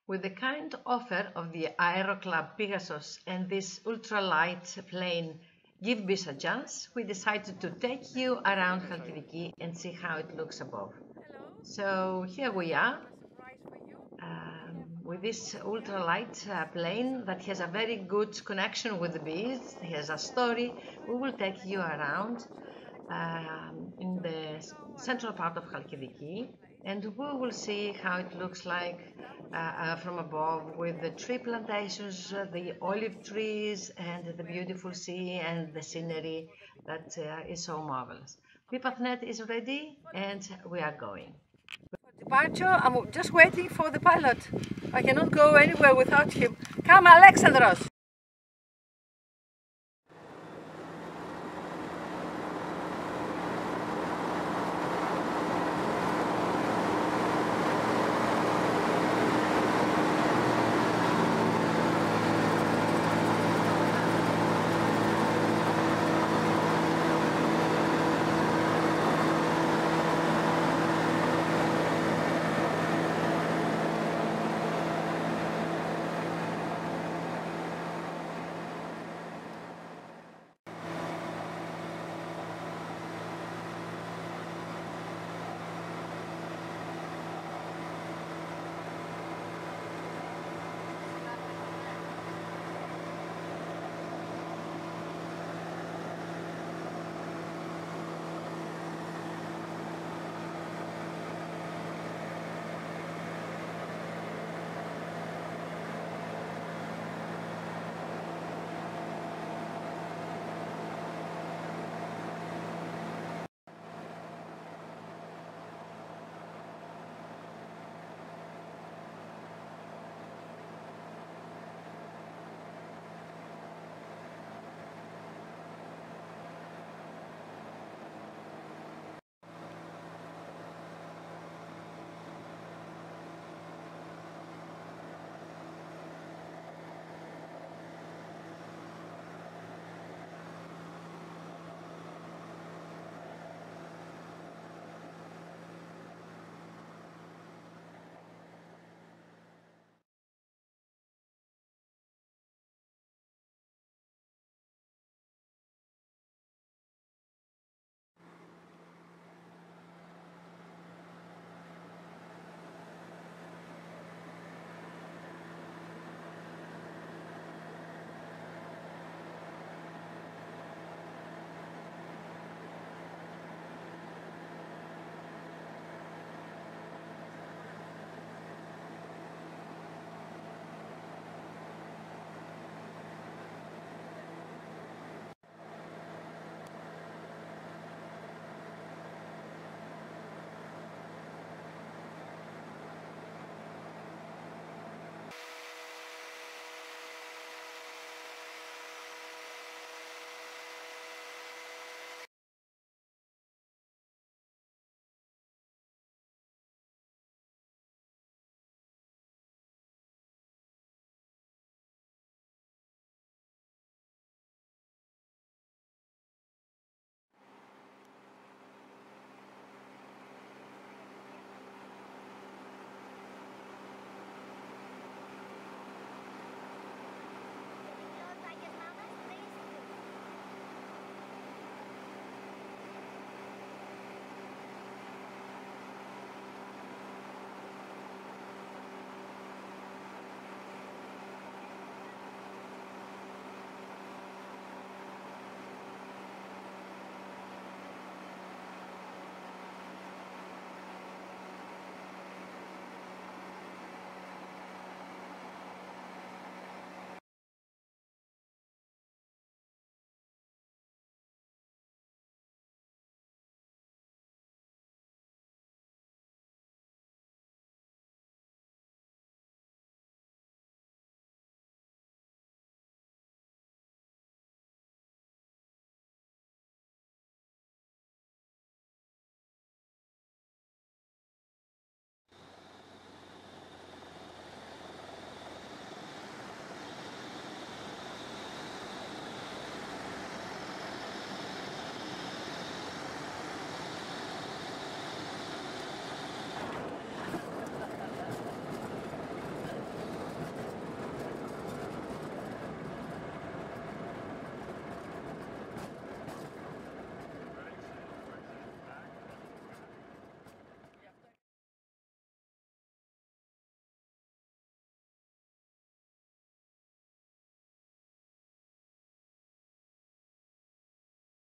With the kind offer of the Aero Club Pegasus and this ultralight plane Give Beach a Chance, we decided to take you around Chalkidiki and see how it looks above. So here we are with this ultralight plane that has a very good connection with the beach. It has a story. We will take you around in the central part of Chalkidiki, and we will see how it looks like from above, with the tree plantations, the olive trees, and the beautiful sea and the scenery that is so marvelous. Pipathnet is ready, and we are going. Departure, I'm just waiting for the pilot. I cannot go anywhere without him. Come, Alexandros!